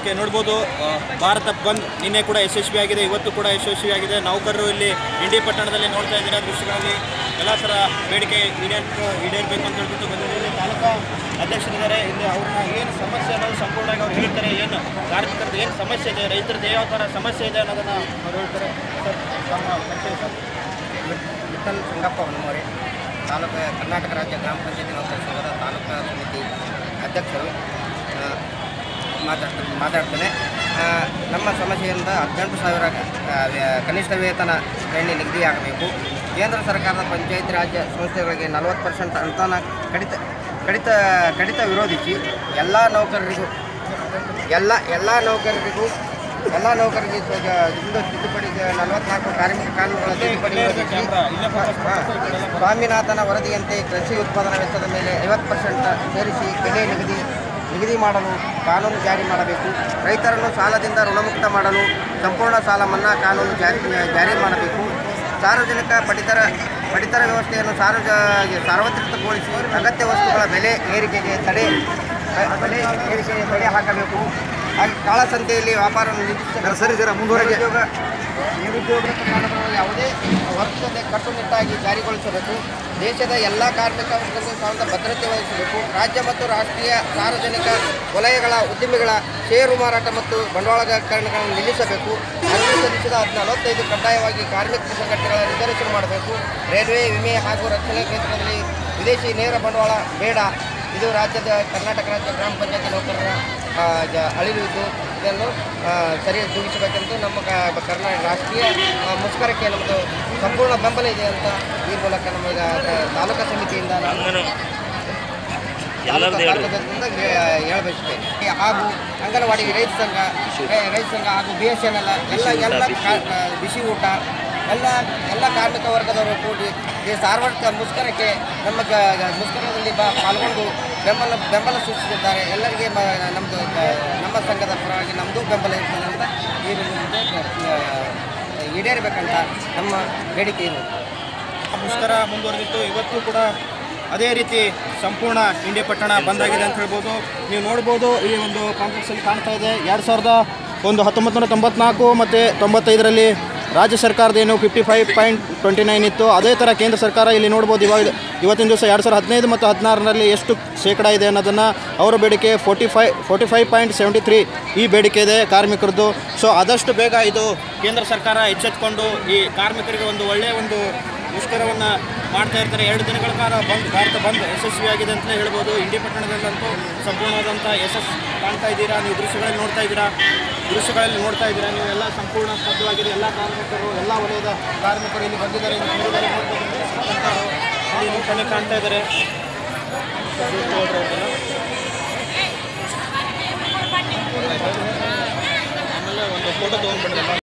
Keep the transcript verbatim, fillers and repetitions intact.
Okay, ನೋಡ್ಬೋದು ಭಾರತ ಬಂದ್ ನಿನ್ನೆ ಕೂಡ ಯಶಸ್ವಿಯಾಗಿದೆ, ಇವತ್ತು ಕೂಡ ಯಶಸ್ವಿಯಾಗಿದೆ. ನೌಕರರು ಇಲ್ಲಿ ಇಂಡಿ ಪಟ್ಟಣದಲ್ಲಿ ನೋಡ್ತಾ ಇದ್ದೀರಾ ದೃಶ್ಯಗಳಲ್ಲಿ ಎಲ್ಲ ಥರ ಬೇಡಿಕೆ ಈಡೇರ್ಬೇಕು ಈಡೇರಬೇಕು ಅಂತ ಹೇಳ್ಬಿಟ್ಟು ಬಂದಿದ್ದಾರೆ. ತಾಲೂಕಾ ಅಧ್ಯಕ್ಷರಿದ್ದಾರೆ, ಇಲ್ಲಿ ಅವ್ರನ್ನ ಏನು ಸಮಸ್ಯೆ ಅನ್ನೋದು ಸಂಪೂರ್ಣವಾಗಿ ಅವ್ರು ಹೇಳ್ತಾರೆ. ಏನು ಕಾರ್ಮಿಕರದ್ದು ಏನು ಸಮಸ್ಯೆ ಇದೆ, ರೈತರದ್ದು ಯಾವ ಥರ ಸಮಸ್ಯೆ ಇದೆ ಅನ್ನೋದನ್ನು ಅವ್ರು ಹೇಳ್ತಾರೆ. ಸರ್, ನಮ್ಮ ಪರಿಚಯ ಸರ್. ವಿಠಲ್ ಸಂಗಪ್ಪ ಹೊನ್ನಮೋರೆ, ತಾಲೂಕು ಕರ್ನಾಟಕ ರಾಜ್ಯ ಗ್ರಾಮ ಪಂಚಾಯತಿ ನೌಕರ ಸಂಘದ ತಾಲೂಕಾ ಸಮಿತಿ ಅಧ್ಯಕ್ಷರು ಮಾತಾಡ್ತ ಮಾತಾಡ್ತೇನೆ ನಮ್ಮ ಸಮಸ್ಯೆಯಿಂದ ಹದಿನೆಂಟು ಸಾವಿರ ಕನಿಷ್ಠ ವೇತನ ಶ್ರೇಣಿ ನಿಗದಿಯಾಗಬೇಕು. ಕೇಂದ್ರ ಸರ್ಕಾರದ ಪಂಚಾಯತ್ ರಾಜ್ಯ ಸಂಸ್ಥೆಗಳಿಗೆ ನಲವತ್ತು ಪರ್ಸೆಂಟ್ ಅನುದಾನ ಕಡಿತ ಕಡಿತ ಕಡಿತ ವಿರೋಧಿಸಿ ಎಲ್ಲ ನೌಕರರಿಗೂ ಎಲ್ಲ ಎಲ್ಲ ನೌಕರರಿಗೂ ಎಲ್ಲ ನೌಕರರಿಗೆ ಇಂದು ತಿದ್ದುಪಡಿ ನಲವತ್ನಾಲ್ಕು ಕಾರ್ಮಿಕ ಕಾನೂನುಗಳ ತಿದ್ದುಪಡಿ ವಿರೋಧಿಸಿ ಸ್ವಾಮಿನಾಥನ ವರದಿಯಂತೆ ಕೃಷಿ ಉತ್ಪಾದನಾ ವೆಚ್ಚದ ಮೇಲೆ ಐವತ್ತು ಪರ್ಸೆಂಟ್ ಸೇರಿಸಿ ಬೆಲೆ ನಿಗದಿ ನಿಗದಿ ಮಾಡಲು ಕಾನೂನು ಜಾರಿ ಮಾಡಬೇಕು. ರೈತರನ್ನು ಸಾಲದಿಂದ ಋಣಮುಕ್ತ ಮಾಡಲು ಸಂಪೂರ್ಣ ಸಾಲ ಮನ್ನಾ ಕಾನೂನು ಜಾರಿ ಜಾರಿ ಮಾಡಬೇಕು. ಸಾರ್ವಜನಿಕ ಪಡಿತರ ಪಡಿತರ ವ್ಯವಸ್ಥೆಯನ್ನು ಸಾರ್ವಜ ಸಾರ್ವತ್ರಿಕಗೊಳಿಸಿ ಅಗತ್ಯ ವಸ್ತುಗಳ ಬೆಲೆ ಏರಿಕೆಗೆ ತಡೆ ಬೆಲೆ ಏರಿಕೆಗೆ ತಡೆ ಹಾಕಬೇಕು. ಹಾಗೆ ಕಾಳಸಂತೆಯಲ್ಲಿ ವ್ಯಾಪಾರವನ್ನು ನಿರೀಕ್ಷೆ ಸರಿ ಸರ ಮುಂದುವರೆಗೆ ನಿರುದ್ಯೋಗ ಯಾವುದೇ ವರ್ಷದ ಕಟ್ಟುನಿಟ್ಟಾಗಿ ಜಾರಿಗೊಳಿಸಬೇಕು. ದೇಶದ ಎಲ್ಲ ಕಾರ್ಮಿಕ ವರ್ಗದ ಸಾಲದ ಭದ್ರತೆ ವಹಿಸಬೇಕು. ರಾಜ್ಯ ಮತ್ತು ರಾಷ್ಟ್ರೀಯ ಸಾರ್ವಜನಿಕ ವಲಯಗಳ ಉದ್ಯಮಿಗಳ ಷೇರು ಮಾರಾಟ ಮತ್ತು ಬಂಡವಾಳೀಕರಣಗಳನ್ನು ನಿಲ್ಲಿಸಬೇಕು. ಅರ್ಜಿ ಸಲ್ಲಿಸಿದ ನಲವತ್ತೈದು ಕಡ್ಡಾಯವಾಗಿ ಕಾರ್ಮಿಕ ಸಂಘಟನೆಗಳ ರಿಸರ್ವೇಷನ್ ಮಾಡಬೇಕು. ರೈಲ್ವೆ, ವಿಮೆ ಹಾಗೂ ರಕ್ಷಣೆ ಕ್ಷೇತ್ರದಲ್ಲಿ ವಿದೇಶಿ ನೇರ ಬಂಡವಾಳ ಬೇಡ. ಇದು ರಾಜ್ಯದ ಕರ್ನಾಟಕ ರಾಜ್ಯ ಗ್ರಾಮ ಪಂಚಾಯತಿ ನೌಕರರ ಅಳಿಲು ಇದ್ದು ಇದನ್ನು ಸರಿಯಾಗಿ ತೂಗಿಸಬೇಕೆಂದು ನಮ್ಮ ಕರ್ನಾಟಕ ರಾಷ್ಟ್ರೀಯ ಮುಷ್ಕರಕ್ಕೆ ನಮ್ಮದು ಸಂಪೂರ್ಣ ಬೆಂಬಲ ಇದೆ ಅಂತ ಈ ಮೂಲಕ ನಮಗೆ ತಾಲೂಕಾ ಸಮಿತಿಯಿಂದ ತಾಲೂಕದಿಂದ ಹೇಳಬಯಸುತ್ತೇನೆ. ಹಾಗೂ ಅಂಗನವಾಡಿ ರೈತ ಸಂಘ ರೈತ ಸಂಘ ಹಾಗೂ ಬಿ ಎಸ್ ಎನ್ ಎಲ್ ಎಲ್ಲ ಎಲ್ಲ ಬಿಸಿ ಊಟ ಎಲ್ಲ ಎಲ್ಲ ಕಾರ್ಮಿಕ ವರ್ಗದವರು ಕೂಡಿ ಈ ಸಾರ್ವತ್ರಿಕ ಮುಷ್ಕರಕ್ಕೆ ನಮ್ಮ ಮುಷ್ಕರದಲ್ಲಿ ಬಾ ಪಾಲ್ಗೊಂಡು ಬೆಂಬಲ ಬೆಂಬಲ ಸೂಚಿಸಿದ್ದಾರೆ. ಎಲ್ಲರಿಗೆ ನಮ್ಮದು ನಮ್ಮ ಸಂಘದ ಪರವಾಗಿ ನಮ್ಮದು ಬೆಂಬಲ ಇರ್ತದೆ ಅಂತ ಈ ಈಡೇರಬೇಕಂತ ನಮ್ಮ ಬೇಡಿಕೆ ಇದೆ. ಮುಷ್ಕರ ಮುಂದುವರೆದಿತ್ತು, ಇವತ್ತು ಕೂಡ ಅದೇ ರೀತಿ ಸಂಪೂರ್ಣ ಇಂಡಿ ಪಟ್ಟಣ ಬಂದಾಗಿದೆ ಅಂತ ಹೇಳ್ಬೋದು. ನೀವು ನೋಡ್ಬೋದು ಈ ಒಂದು ಕಾಂಪ್ಲೆಕ್ಸಲ್ಲಿ ಕಾಣ್ತಾ ಇದೆ. ಎರಡು ಸಾವಿರದ ಒಂದು ಹತ್ತೊಂಬತ್ತು ನೂರ ತೊಂಬತ್ನಾಲ್ಕು ಮತ್ತು ತೊಂಬತ್ತೈದರಲ್ಲಿ ರಾಜ್ಯ ಸರ್ಕಾರದ ಏನು fifty five point twenty nine ಇತ್ತು, ಅದೇ ಥರ ಕೇಂದ್ರ ಸರ್ಕಾರ ಇಲ್ಲಿ ನೋಡ್ಬೋದು. ಇವಾಗ ಇವತ್ತಿನ ದಿವಸ ಎರಡು ಸಾವಿರದ ಹದಿನೈದು ಮತ್ತು ಹದಿನಾರರಲ್ಲಿ ಎಷ್ಟು ಶೇಕಡ ಇದೆ ಅನ್ನೋದನ್ನು ಅವರ ಬೇಡಿಕೆ ಫೋರ್ಟಿ ಫೈ forty five point seventy three ಈ ಬೇಡಿಕೆ ಇದೆ ಕಾರ್ಮಿಕರದ್ದು. ಸೊ ಆದಷ್ಟು ಬೇಗ ಇದು ಕೇಂದ್ರ ಸರ್ಕಾರ ಎಚ್ಚೆತ್ತುಕೊಂಡು ಈ ಕಾರ್ಮಿಕರಿಗೆ ಒಂದು ಒಳ್ಳೆಯ ಒಂದು ಮುಷ್ಕರವನ್ನು ಮಾಡ್ತಾ ಇರ್ತಾರೆ. ಎರಡು ದಿನಗಳ ಕಾಲ ಬಂದ್ ಭಾರತ ಬಂದ್ ಯಶಸ್ವಿಯಾಗಿದೆ ಅಂತಲೇ ಹೇಳ್ಬೋದು. ಇಂಡಿ ಪಟ್ಟಣದಲ್ಲಂತೂ ಸಂಪೂರ್ಣವಾದಂಥ ಯಶಸ್ಸು ಕಾಣ್ತಾ ಇದ್ದೀರಾ. ನೀವು ದೃಶ್ಯಗಳಲ್ಲಿ ನೋಡ್ತಾ ಇದ್ದೀರಾ ದೃಶ್ಯಗಳಲ್ಲಿ ನೋಡ್ತಾ ಇದ್ದೀರಾ ನೀವು ಎಲ್ಲ ಸಂಪೂರ್ಣ ಸ್ತಬ್ಧವಾಗಿದೆ. ಎಲ್ಲ ಕಾರ್ಮಿಕರು ಎಲ್ಲ ವಲಯದ ಕಾರ್ಮಿಕರು ಇಲ್ಲಿ ಬಂದಿದ್ದಾರೆ. ಇಲ್ಲಿ ಕಣ್ಣು ಕಾಣ್ತಾ ಇದ್ದಾರೆ. ಆಮೇಲೆ ಒಂದು ಫೋಟೋ ತೊಗೊಂಡ್ಬಿಡ್ತಾರೆ.